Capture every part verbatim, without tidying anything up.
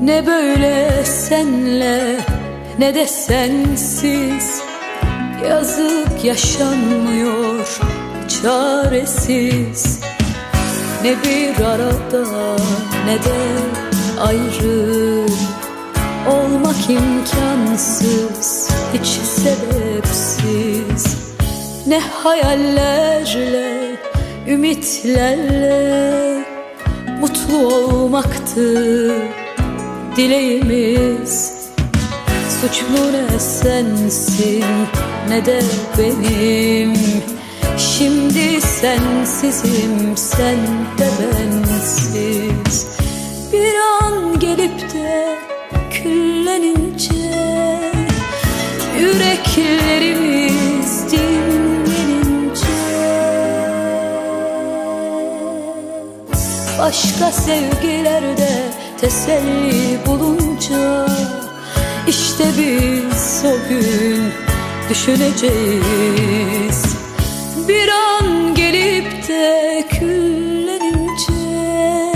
Ne böyle senle ne de sensiz, yazık yaşanmıyor çaresiz. Ne bir arada ne de ayrı, olmak imkansız, hiç sebepsiz. Ne hayallerle, ümitlerle mutlu olmaktı dileğimiz. Suçlu ne sensin ne de benim, şimdi sensizim, sen de bensiz. Bir an gelip de küllenince, yüreklerimiz dinlenince, başka sevgilerde teselli bulunca, İşte biz o gün düşüneceğiz. Bir an gelip de küllenince,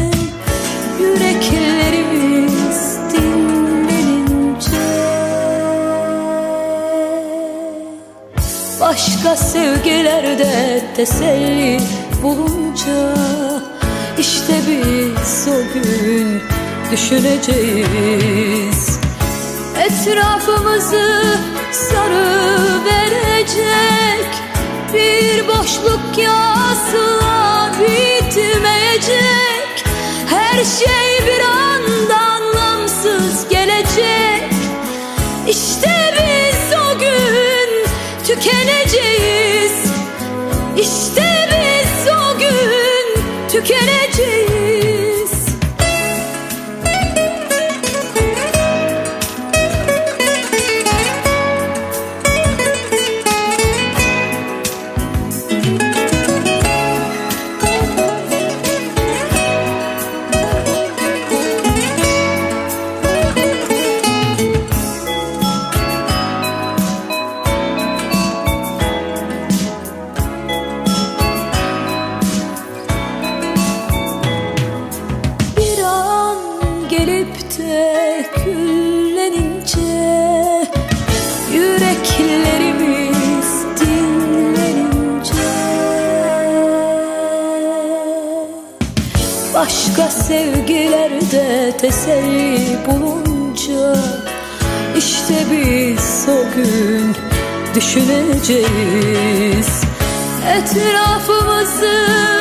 yüreklerimiz dinlenince, başka sevgilerde teselli bulunca, İşte biz o gün düşüneceğiz. Etrafımızı sarıverecek bir boşluk asla bitmeyecek. Her şey bir anda anlamsız gelecek. İşte biz o gün tükeneceğiz. İşte biz o gün tükeneceğiz. Yüreklerimiz dinlenince, başka sevgilerde teselli bulunca, İşte biz o gün düşüneceğiz. Etrafımızı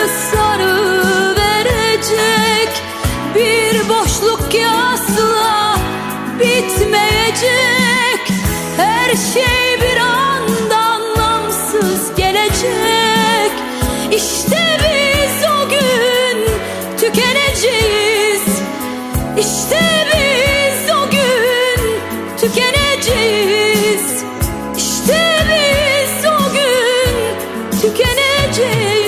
sarıverecek bir boşluk asla bitmeyecek. Her şey bir anda anlamsız gelecek. İşte biz o gün tükeneceğiz. İşte biz o gün tükeneceğiz. İşte biz o gün tükeneceğiz.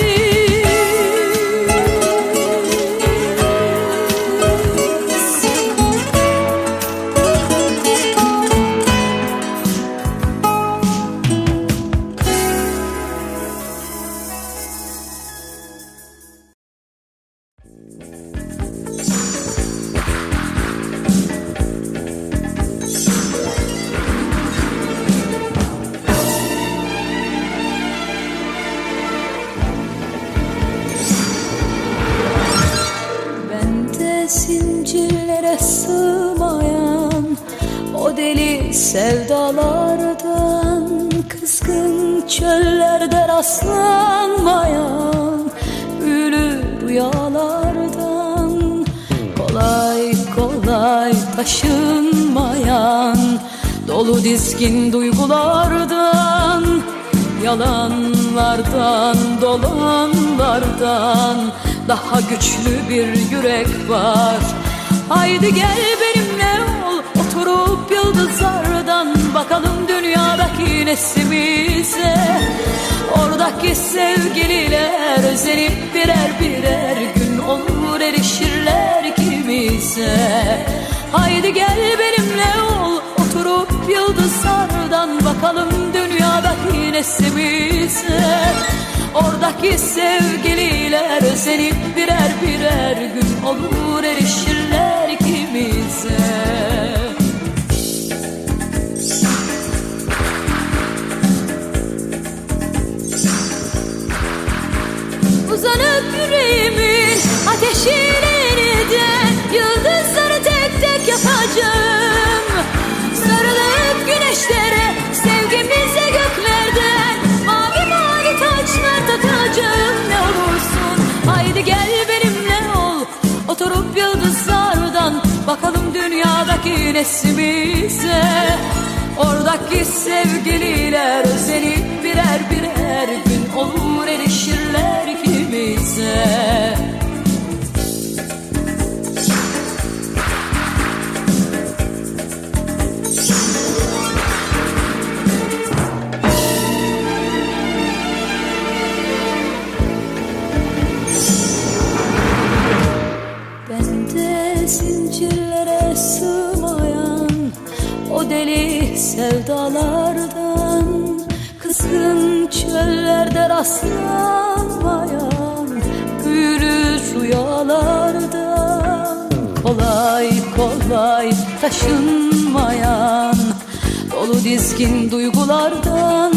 Zincirlere sığmayan o deli sevdalardan, kızgın çöllerde rastlanmayan büyülü rüyalardan, kolay kolay taşınmayan dolu dizgin duygulardan, yalanlardan, dolanlardan daha güçlü bir yürek var. Haydi gel benimle ol, oturup yıldızlardan bakalım dünyadaki neslimize. Oradaki sevgililer özenip birer birer gün olur erişirler ikimize. Haydi gel benimle ol, oturup yıldızlardan bakalım dünyadaki neslimize. Oradaki sevgililer özenip birer birer gün olur erişirler ikimize. yüreğimin ateşiyle yeniden yıldızları tek tek yakacağım. Sarılıp güneşlere, sevgimize göklerden mavi mavi taçlar takacağım. Ne olursun haydi gel benimle ol, oturup yıldızlardan bakalım dünyadaki neslimize. Oradaki sevgililer özenip birer birer gün olur erişirler ikimize. Bende zincirlere sığmayan o deli sevdalardan, kızgın çöllerde rastlanmayan büyülü rüyalardan, kolay kolay taşınmayan dolu dizgin duygulardan,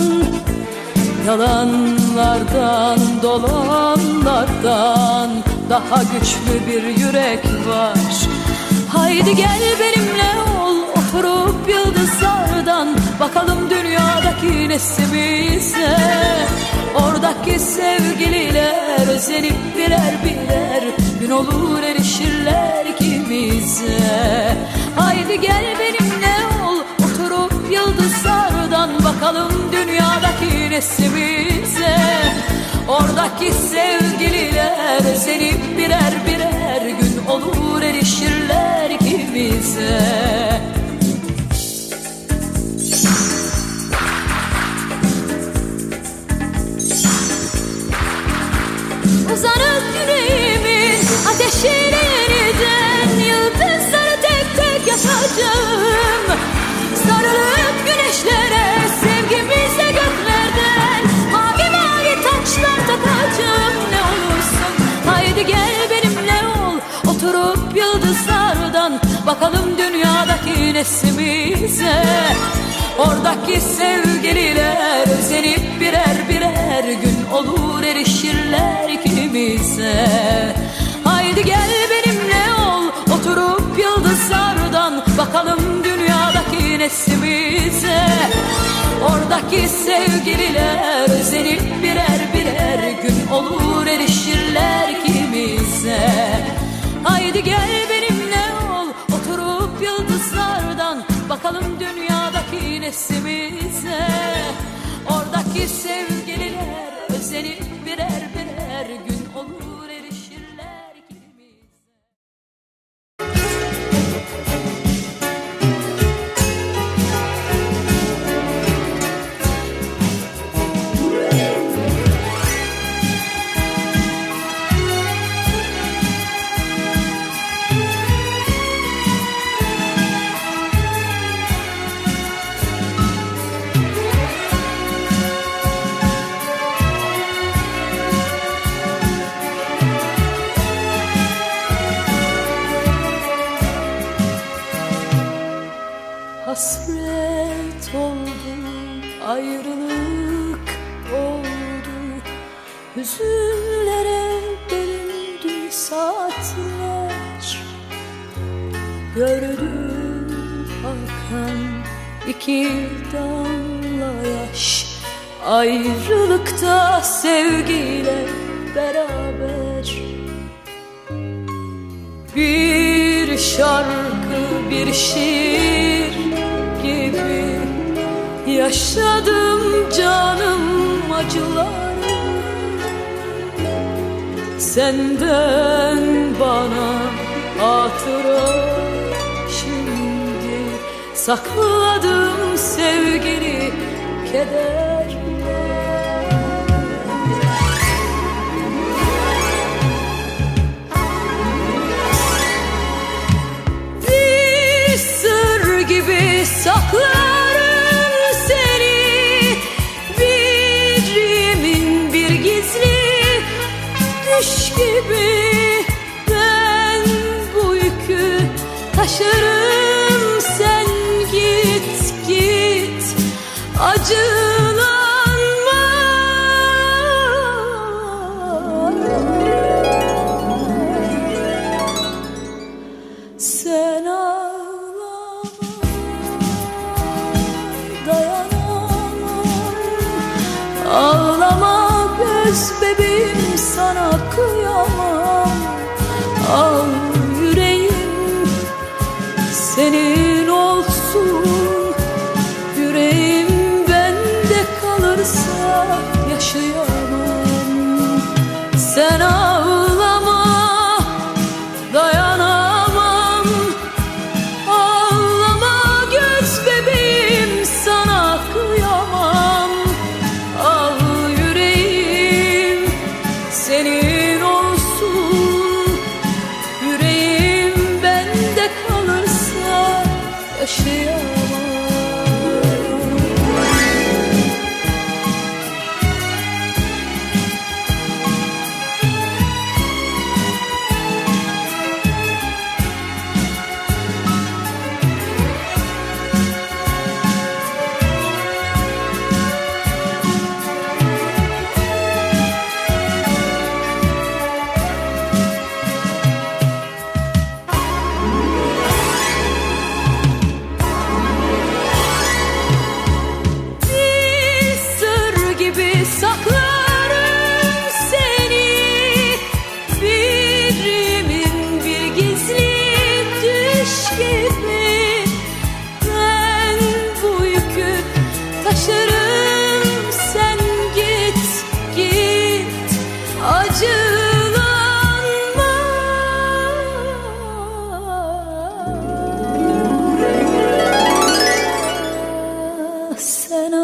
yalanlardan dolanlardan daha güçlü bir yürek var. Haydi gel benimle ol, oturup yıldızlardan bakalım dünyadaki neslimize. Oradaki sevgililer özenip birer birer gün olur erişirler ikimize. Haydi gel benimle ol, oturup yıldızlardan bakalım dünyadaki neslimize. Oradaki sevgililer özenip birer birer gün olur erişirler ikimize. Uzanıp yüreğimin ateşiyle yeniden yıldızları tek tek yakacağım. Sarılıp güneşlere, sevgimize göklerden mavi mavi taçlar takacağım. Ne olursun haydi gel benimle ol, oturup yıldızlardan bakalım dünyadaki neslimize. Oradaki sevgililer özenip birer birer gün olur erişirler ikimize. Haydi gel benimle ol, oturup yıldızlardan bakalım dünyadaki neslimize. Oradaki sevgililer özenip birer birer gün olur erişirler ikimize. Haydi gel benimle ol, oturup yıldızlardan bakalım dünyadaki neslimize. Oradaki sevgililer özenip birer birer gün olur erişirler ikimize. Hasret oldu, ayrılık oldu, hüzünlere bölündü saatler. Gördüm akan iki damla yaş, ayrılıkta sevgiyle beraber. Bir şarkı, bir şiir gibi yaşadım canım acıları. Senden bana hatıra şimdi, sakladım sevgili kederler. Bir sır gibi saklarım seni, birimin bir gizli düş gibi. Ben bu yükü taşırım, sen git git acılanma. Ağlama göz bebeğim, sana kıyamam. Al yüreğim senin olsun, yüreğim bende kalırsa yaşayamam. Sen ağlama, dayanamam. Ağlama göz bebeğim, sana kıyamam. Al yüreğim senin olsun, yüreğim bende kalırsa yaşayamam. Saklarım seni, birimin bir gizli düş gibi. Ben bu yükü taşırım, sen git git, acılanma. Sen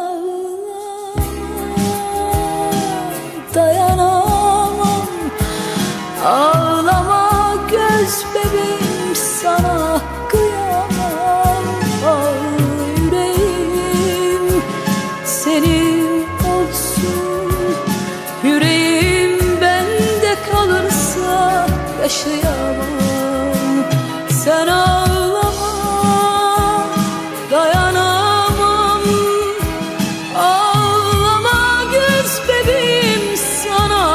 dayanamam. Ağlama göz bebeğim, sana kıyamam. Al yüreğim senin olsun, yüreğim bende kalırsa yaşayamam. Sen ağlama, dayanamam. Ağlama göz bebeğim, sana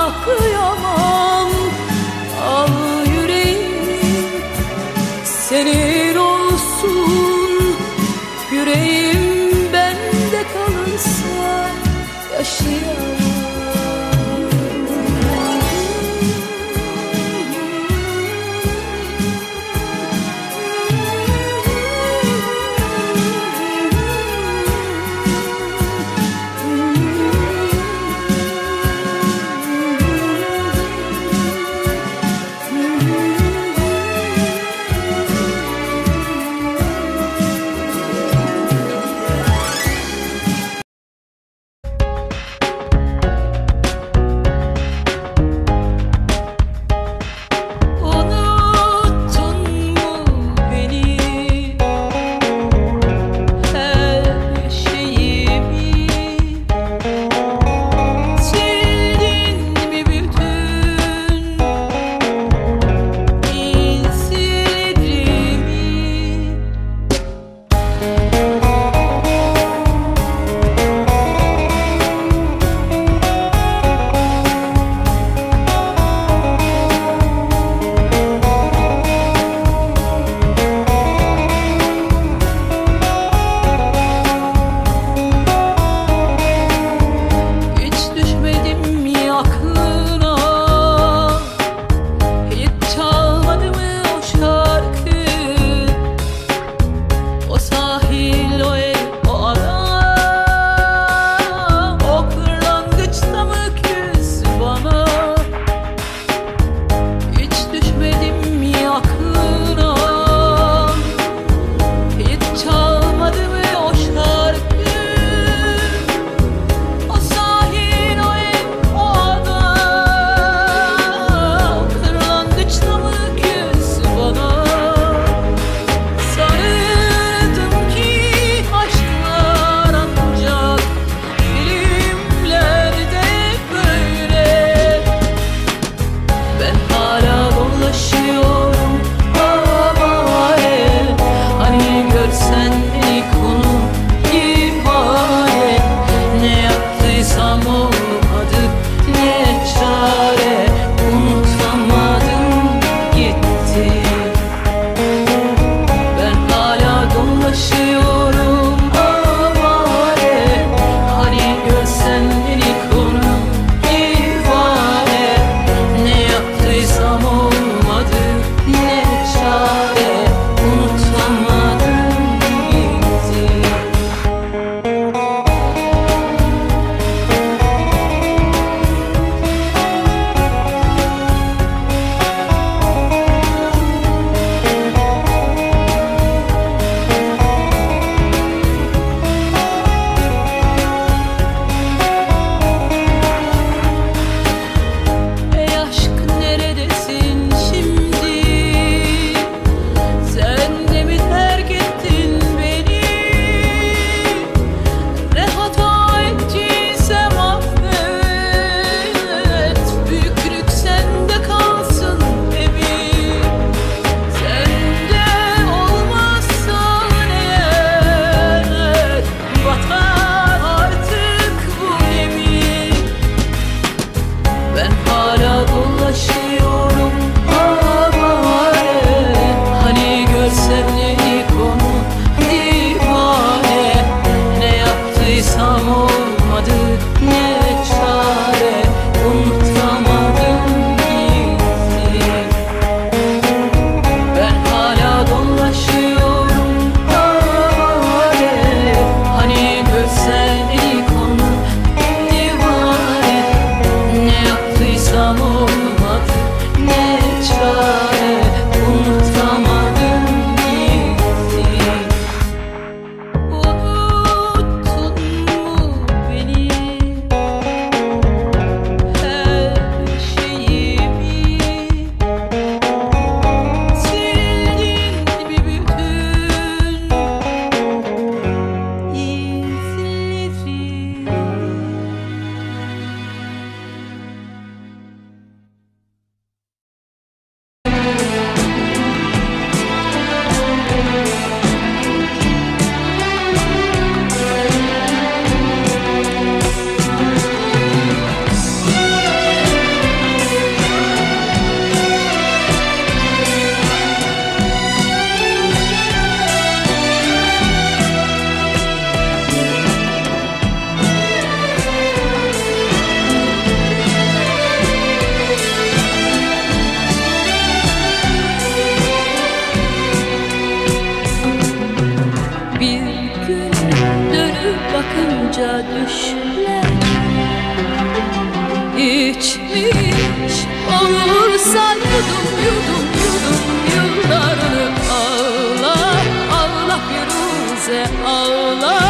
İçmiş olursa yudum yudum yudum yıllarını ağla, ağla Firuze ağla.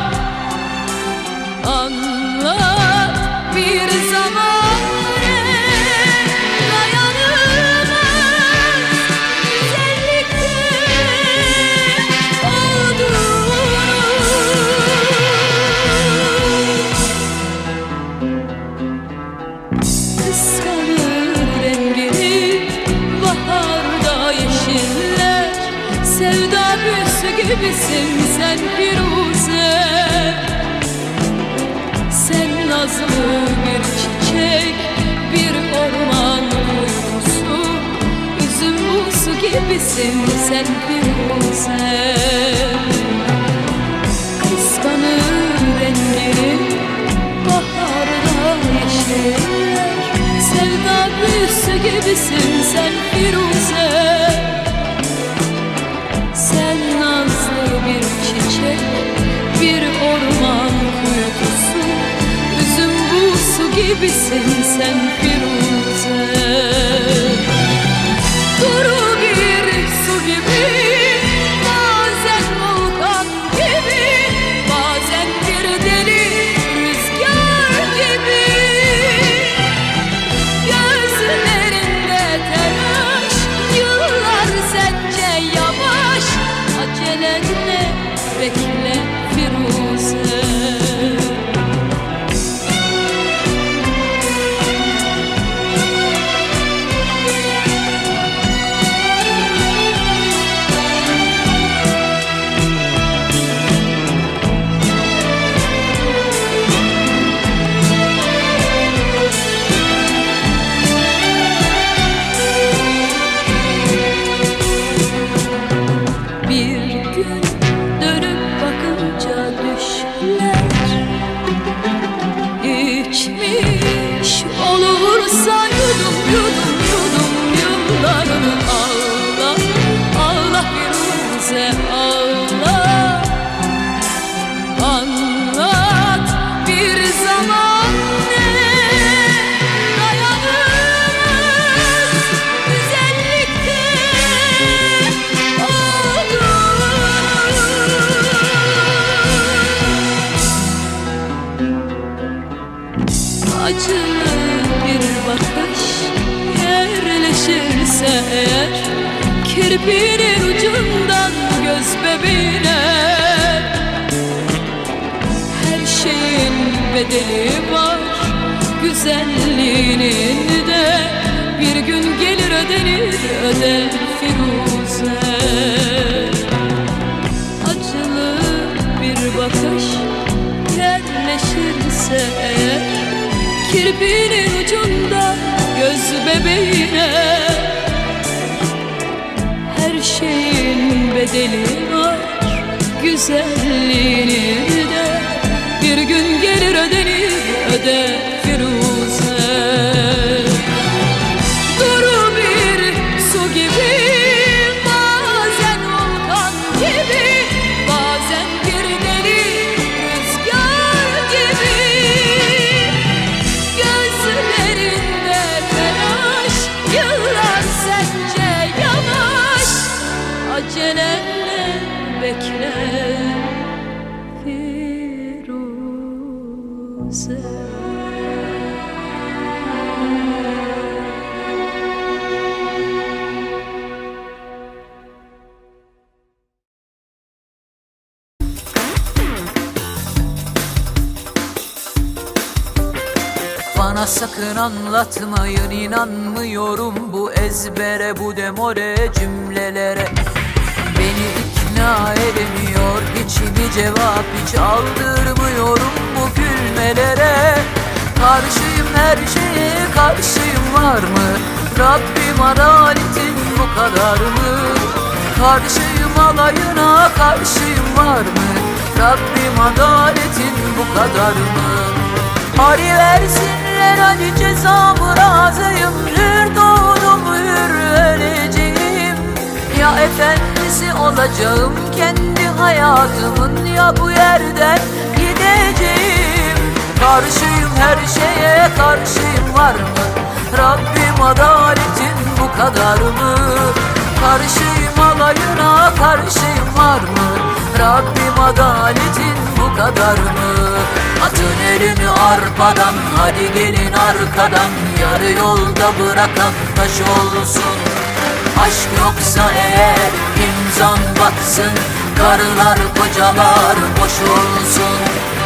Anlat bir zaman dayanılmaz güzellikte olduğunu. Kıskanır rengini baharda yeşiller, sevda büyüsü gibisin sen Firuze. Sen nazlı bir çiçek, bir orman uykusu, üzüm buzu gibisin sen Firuze. Kıskanır rengini baharda yeşiller, sevda büyüsü gibisin sen Firuze. Sen nazlı bir çiçek, bir orman uykusu, üzüm buzu gibisin sen Firuze. Duru bir su gibi, bazen volkan gibi, bazen bir deli rüzgar gibi. Gözlerinde telaş, yıllar sence yavaş, acelenle bekle Firuze. Bir gün dönüp bakınca düşler, İçmiş olursa yudum yudum yudum yıllarını ağla, ağla Firuze ağla. Anlat bir zaman ne dayanılmaz güzellikte acılı bir bakış yerleşirse eğer, kirpinin ucundan göz bebeğine. Her şeyin bedeli var, güzelliğinin de bir gün gelir ödenir öder Firuze. Acılı bir bakış yerleşirse eğer, kirpinin ucunda göz bebeğine. Her şeyin bedeli var, güzelliğini de bir gün gelir ödenir öder Firuze. Duru bir su gibi, bazen volkan gibi, bazen bir deli rüzgar gibi. Gözlerinde telaş, yıllar sence yavaş, acelenle bekle Firuze. Bana sakın anlatmayın, inanmıyorum bu ezbere, bu demore cümlelere. Beni ikna edemiyor, içimi cevap hiç aldırmıyorum bu gülmelere. Karşıyım her şeye, karşıyım var mı? Rabbim adaletin bu kadar mı? Karşıyım alayına, karşıyım var mı? Rabbim adaletin bu kadar mı? Hari versinler hadi cezamı, razıyım. Hür doğdum hür öleceğim. Ya efendisi olacağım kendi hayatımın, ya bu yerden gideceğim. Karşıyım her şeye, karşıyım var mı? Rabbim adaletin bu kadar mı? Karşıyım alayına, karşıyım var mı? Rabbim adaletin bu kadar mı? Atın elini arpadan, hadi gelin arkadan. Yarı yolda bırakan taş olsun. Aşk yoksa eğer imzan batsın. Karılar kocalar boş olsun.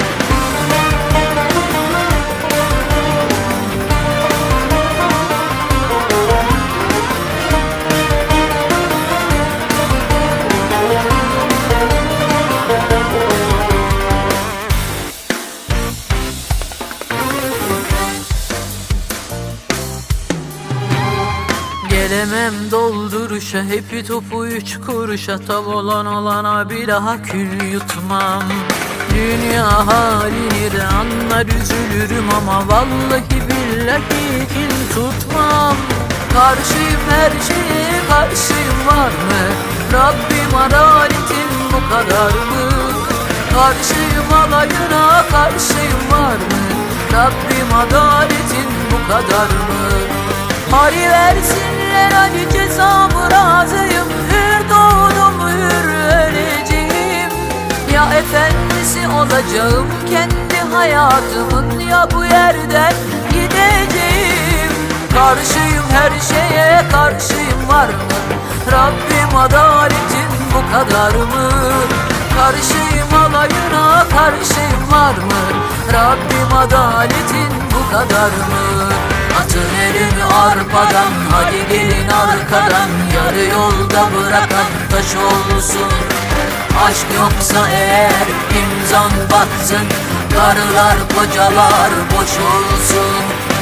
Gelemem dolduruşa, hepi topu üç kuruşa. Tav olan olana bir daha kül yutmam. Dünya halini de anlar üzülürüm ama vallahi billahi kin tutmam. Karşıyım her şeye, karşıyım var mı? Rabbim adaletin bu kadar mı? Karşıyım alayına, karşıyım var mı? Rabbim adaletin bu kadar mı? Hadi versinler, hadi cezamı razıyım. Hür doğdum, hür öleceğim. Ya efendisi olacağım kendi hayatımın, ya bu yerden gideceğim. Karşıyım her şeye, karşıyım var mı? Rabbim adaletin bu kadar mı? Karşıyım alayına, karşıyım var mı? Rabbim adaletin bu kadar mı? Atın elini arpadan, hadi gelin arkadan. Yarı yolda bırakan taş olsun. Aşk yoksa eğer imzan batsın. Karılar kocalar boş olsun.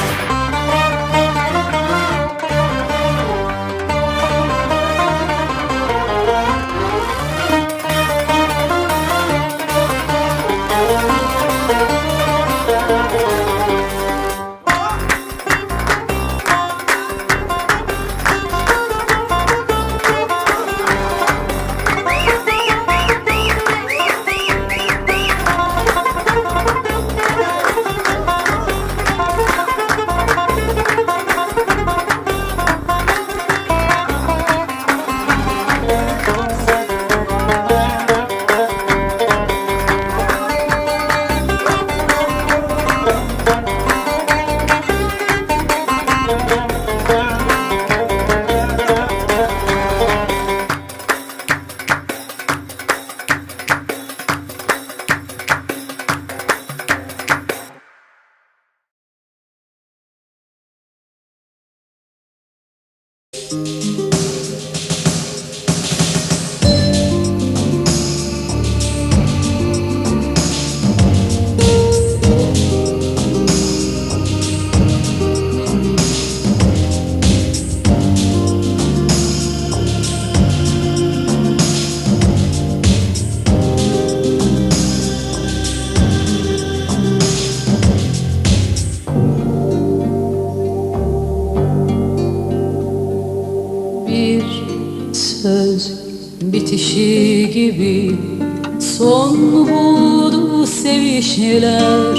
Bitişi gibi son buldu sevişler.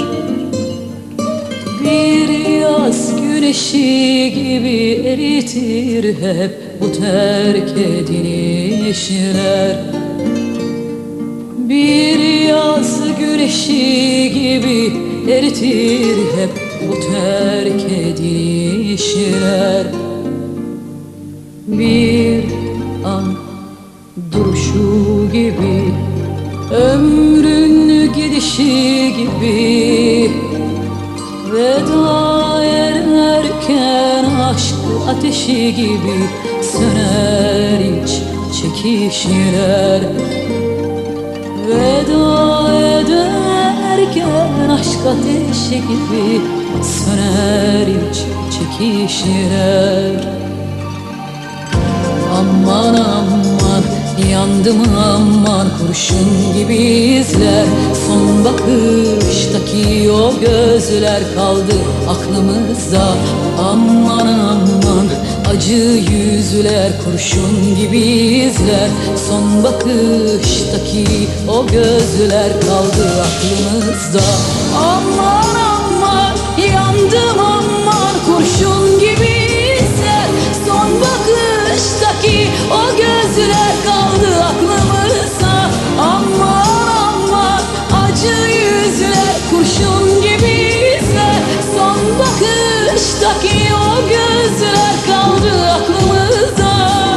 Bir yaz güneşi gibi eritir hep bu terk edilişler. Bir yaz güneşi gibi eritir hep bu terk edilişler. Bir an duruşu gibi, ömrün gidişi gibi, veda ederken aşk ateşi gibi söner iç çekişler. Veda ederken aşk ateşi gibi söner iç çekişler. Aman aman yandım aman, kurşun gibi izler. Son bakıştaki o gözler kaldı aklımızda. Aman aman acı yüzler, kurşun gibi izler. Son bakıştaki o gözler kaldı aklımızda. Aman aman yandım aman, bakıştaki o gözler kaldı aklımızda.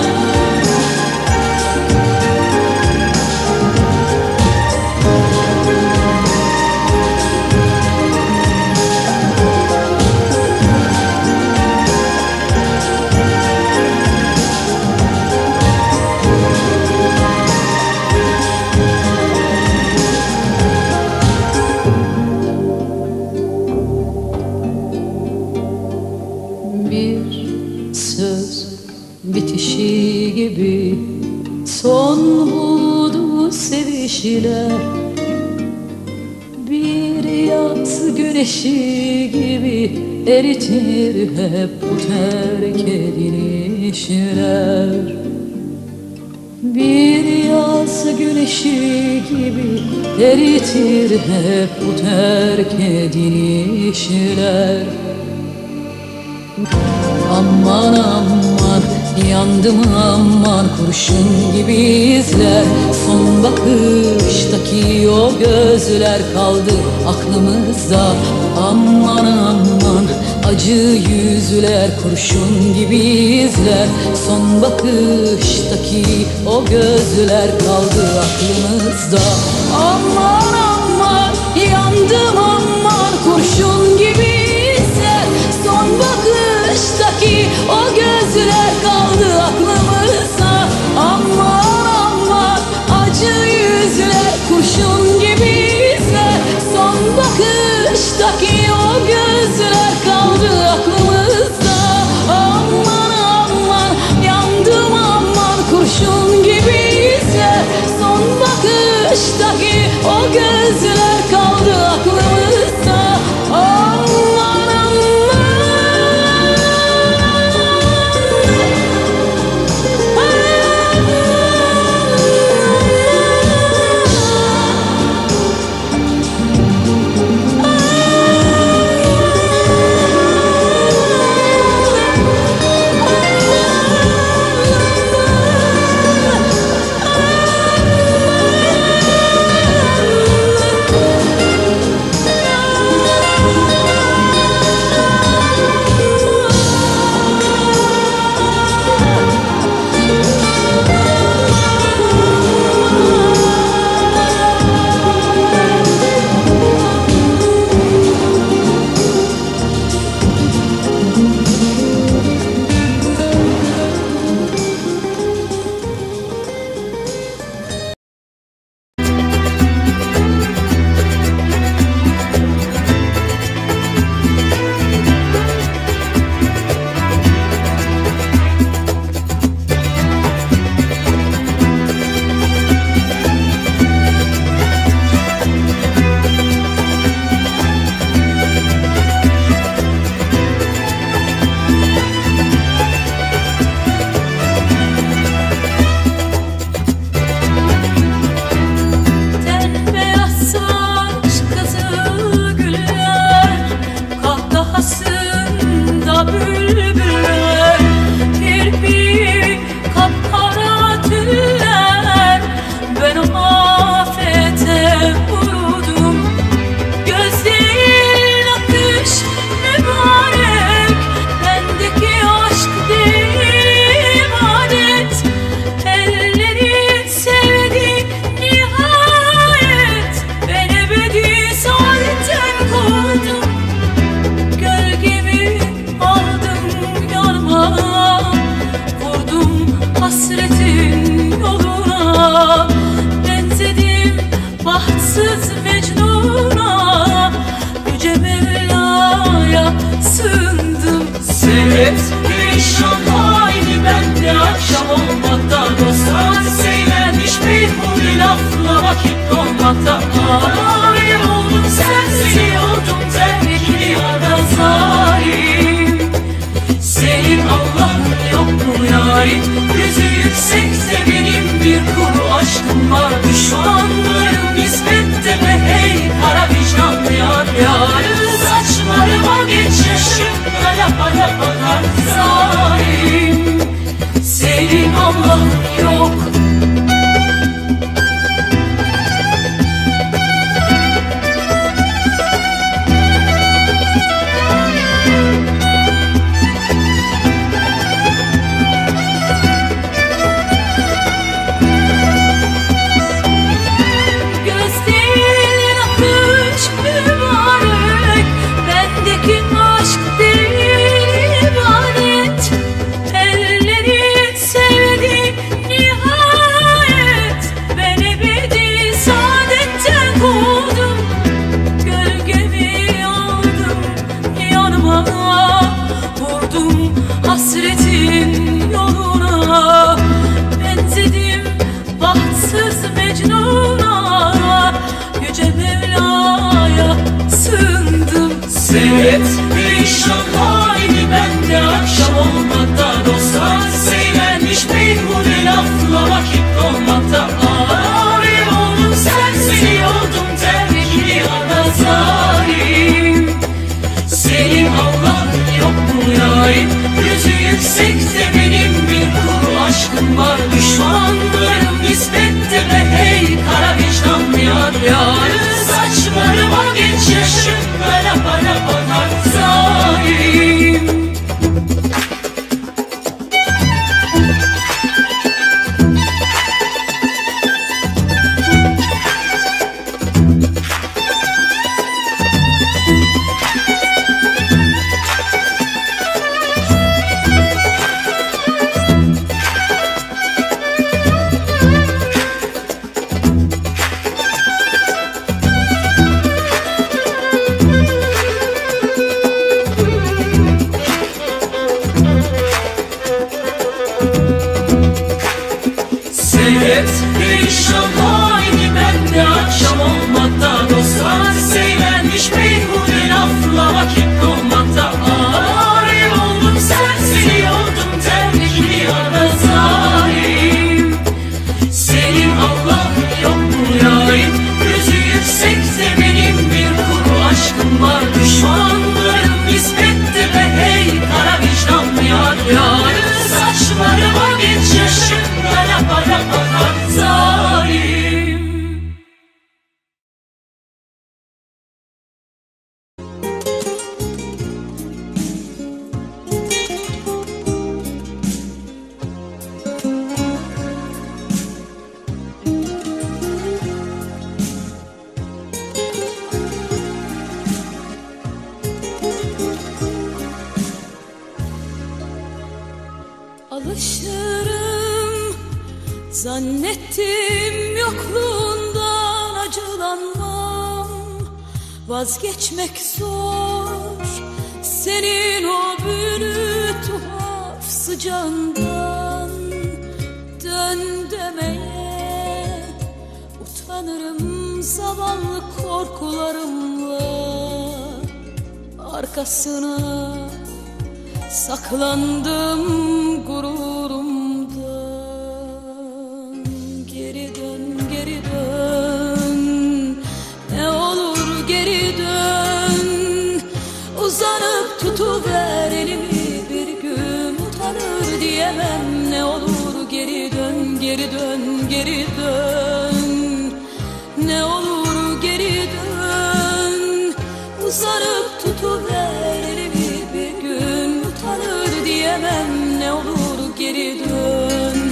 Bitişi gibi son buldu sevişiler, bir yaz güneşi gibi eritir hep bu terk edilişler. Bir yaz güneşi gibi eritir hep bu terk edilişler. Aman aman yandım aman, kurşun gibi izler. Son bakıştaki o gözler kaldı aklımızda. Aman aman acı yüzler, kurşun gibi izler. Son bakıştaki o gözler kaldı aklımızda. Aman aman yandım aman, kurşun gibi izler. Son bakıştaki o gözler kaldı aklımızda. Aman aman acı yüzler, kurşun gibi izler. Son bakıştaki o gözler kaldı aklımızda. Aman aman yandım aman, kurşun gibi izler. Son bakıştaki o gözler kaldı aklımızda. Aman oldum hasretin yoluna, benzedim bahtsız Mecnun'a, Yüce Mevla'ya sığındım. Seyret perişan halini bende, akşam olmakta dostlar seylenmiş beyhude lafla vakit dolmakta. Ağrı oldum serseri oldum terkili yana zalim. Senin Allah'ın yok mu yarim, yüzü yüksekte benim bir kuru aşkım var. Düşmanlarım nispette be hey kara vicdan yar yar. Saçlarıma geç yaşım kara para bakar zalim. Seyret perişan halini bende, akşam olmakta dostlar seylenmiş beyhude lafla vakit dolmakta. Ağrı oldum serseri oldum terkili yana zalim. Senin Allah'ın yok mu yarim, yüzü yüksekte benim bir kuru aşkım var. Düşmanlarım nispette be hey kara vicdan yar yar. Saçlarıma geç yaşım kara para bakar zalim. Alışırım zannettim, yokluğundan acılanmam. Vazgeçmek zor senin o büyülü tuhaf sıcağından. Dön demeye utanırım zavallı korkularımla. Arkasına saklandım gururumdan. Geri dön, geri dön, ne olur geri dön. Uzanıp tutuver elimi, bir gün utanır diyemem. Ne olur geri dön, geri dön, geri dön. Ne olur geri dön. Uzanıp tutuver elimi, bir gün utanır diyemem. Ne olur geri dön.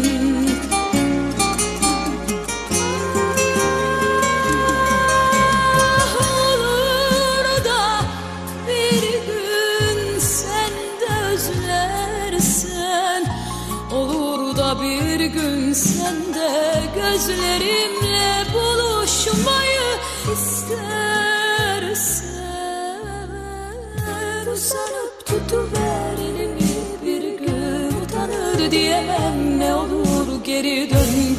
Olur da bir gün sen de özlersen, olur da bir gün sen de gözlerimle buluşmayı istersen. Uzanıp tutuver elimi, bir gün utanır diyemem. Ne olur geri dön.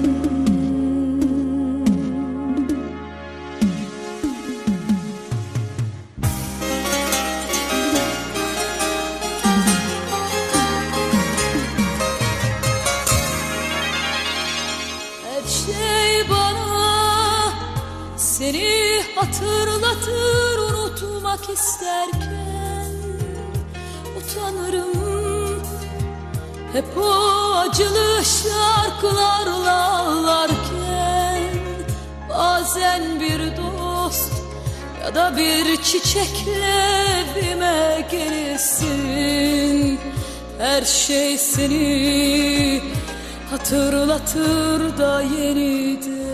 Her şey bana seni hatırlatır, unutmak isterken utanırım. Hep o acılı şarkılarla ağlarken, bazen bir dost ya da bir çiçekle evime gelirsin. Her şey seni hatırlatır da yeniden.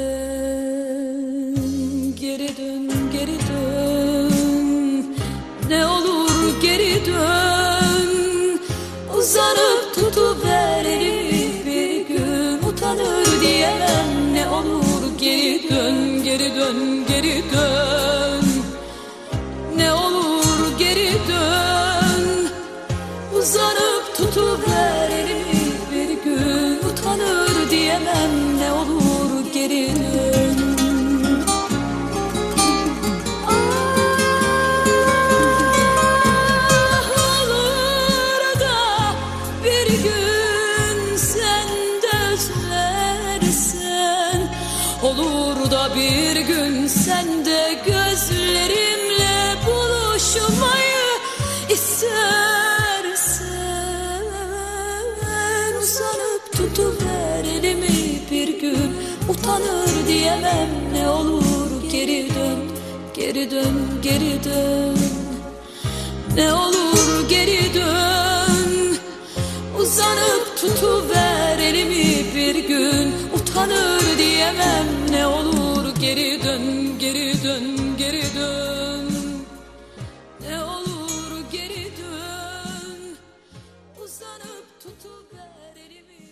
Geri dön, geri dön, ne olur geri dön. Uzanıp tutuver elimi, bir gün utanır diyemem. Ne olur geri dön, geri dön, geri dön. Ne olur geri dön. diyemem. Ne olur geri dön, geri dön, geri dön. Ne olur geri dön. Uzanıp tutuver elimi bir gün. Utanır diyemem. Ne olur geri dön, geri dön, geri dön. Ne olur geri dön. Uzanıp tutuver elimi.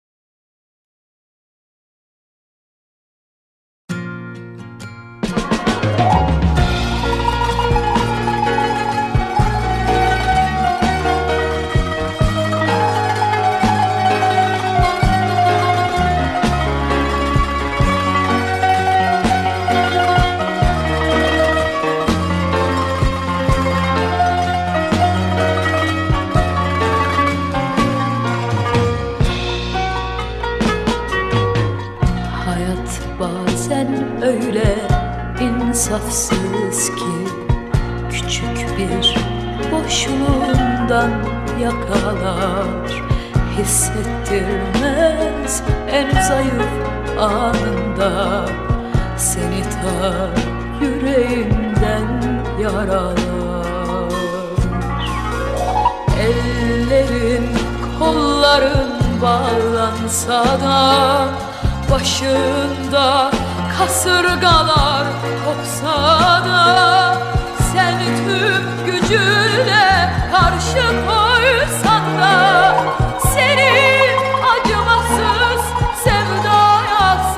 Öyle insafsız ki küçük bir boşluğundan yakalar, hissettirmez en zayıf anında, seni ta yüreğinden yaralar. Ellerin kolların bağlansa da, başında kasırgalar kopsa da, sen tüm gücünle karşı koysan da, seni acımasız sevdaya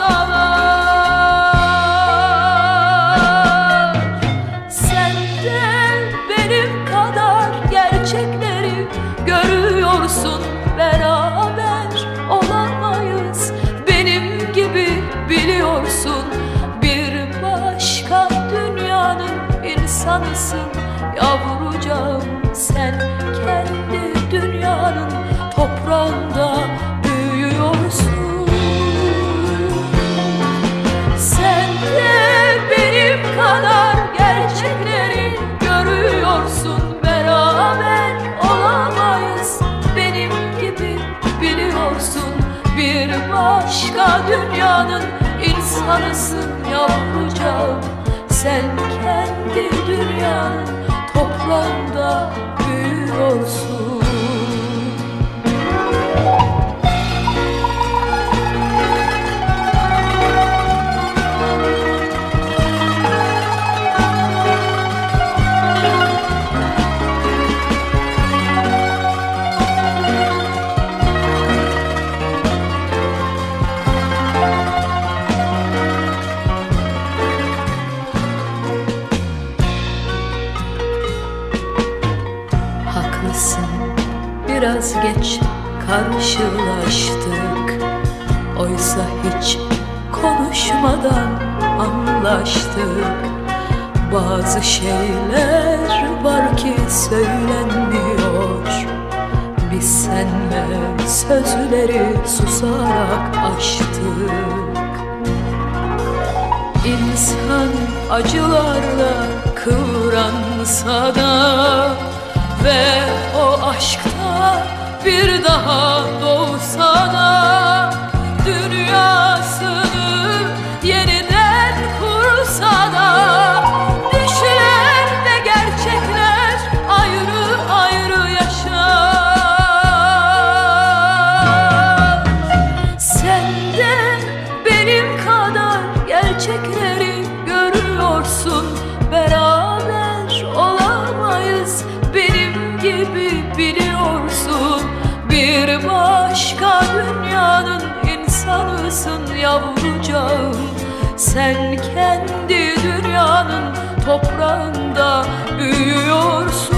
salar. Sen de benim kadar gerçekleri görüyorsun, beraber olamayız benim gibi biliyorsun. Bir başka dünyanın insanısın yavrucağım. Sen kendi dünyanın toprağında büyüyorsun. Sen de benim kadar gerçekleri görüyorsun, beraber olamayız benim gibi biliyorsun. Bir başka dünyanın insanısın yavrucağım. Sen kendi dünyanın toprağında büyüyorsun. Biraz geç karşılaştık, oysa hiç konuşmadan anlaştık. Bazı şeyler var ki söylenmiyor, biz senle sözleri susarak aştık. İnsan acılarla kıvransa da ve o aşkta bir daha doğsa da, dünyasını yeniden kursa da, düşler ve gerçekler ayrı ayrı yaşar. Sen de benim kadar gerçekleri görüyorsun, beraber olamayız benim gibi biliyorsun. Bir başka dünyanın insanısın yavrucağım. Sen kendi dünyanın toprağında büyüyorsun.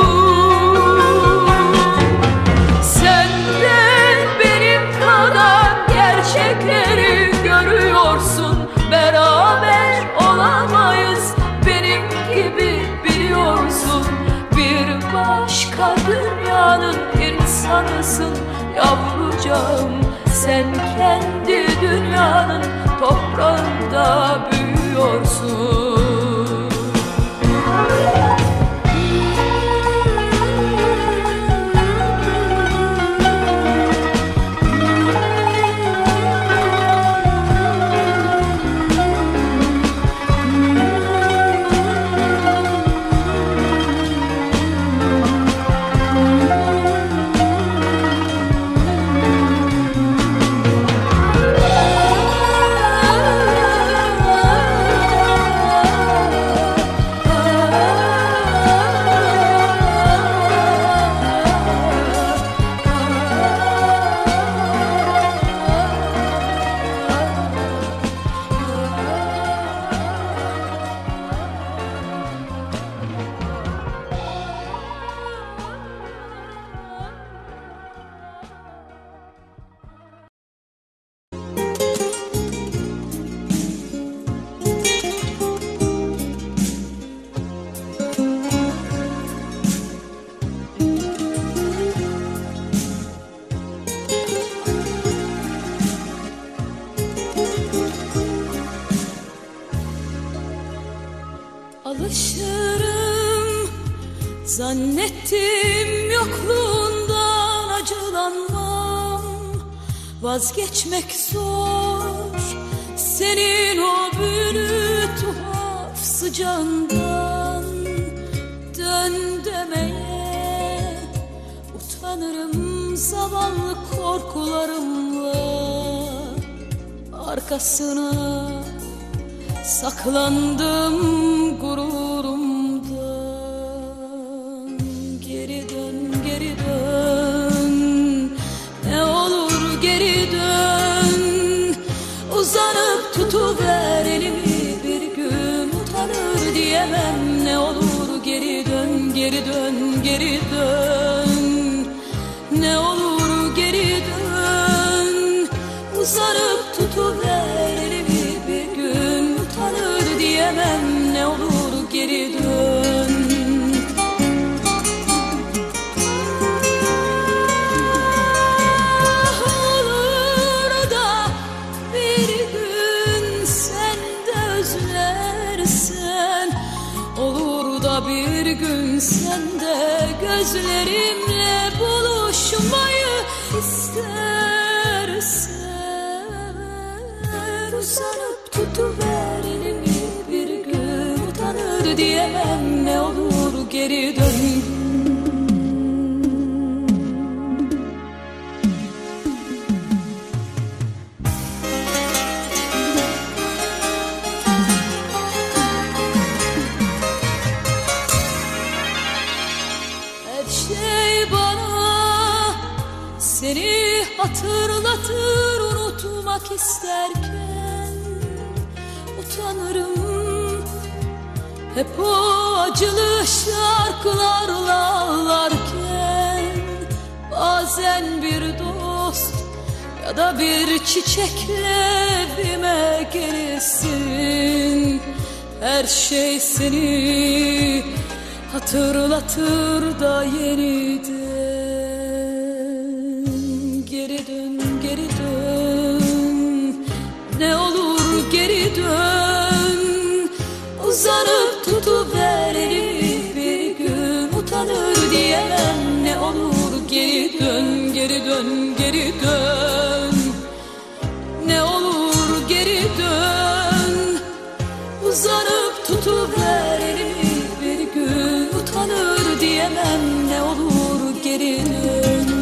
Sen de benim kadar gerçekleri görüyorsun, beraber olamayız benim gibi biliyorsun. Bir başka dünyanın insanısın yavrucağım. Sen kendi dünyanın toprağında büyüyorsun. Zannettim yokluğundan acılanmam, vazgeçmek zor senin o büyülü tuhaf sıcağından. Dön demeye utanırım zavallı korkularımla, arkasına saklandım gururumdan. Geri dön, geri dön, ne olur geri dön. Uzanıp tutuver elimi, bir gün utanır diyemem. Ne olur geri dön, geri dön, geri dön. Ne olur geri dön. Uzanıp tutuver elimi, bir gün utanır diyemem. Ne olur geri dön. Olur da bir gün sen de özlersen, olur da bir gün sen de gözlerimle buluşmayı istersen. Uzanıp tutuver elimi, bir gün utanır diyemem. Ne olur geri dön. Her şey bana seni hatırlatır, unutmak isterken utanırım. Hep o acılı şarkılarla ağlarken, bazen bir dost ya da bir çiçekle evime gelirsin. Her şey seni hatırlatır da yeniden. Geri dön, geri dön, ne olur geri dön. Uzanıp tutuver elimi, bir gün utanır diyemem. Ne olur geri dön, geri dön, geri dön. Ne olur geri dön. Uzanıp tutuver elimi, bir gün utanır diyemem. Ne olur geri dön.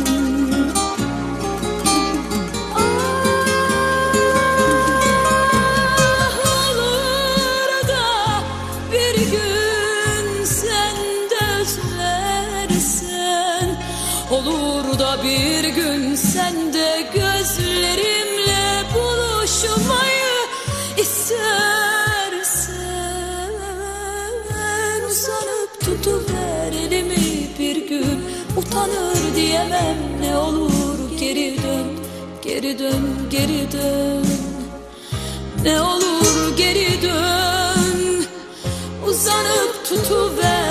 Olur da bir gün sen de gözlerimle buluşmayı istersen. Uzanıp tutuver elimi, bir gün utanır diyemem. Ne olur geri dön, geri dön, geri dön. Ne olur geri dön. Uzanıp tutuver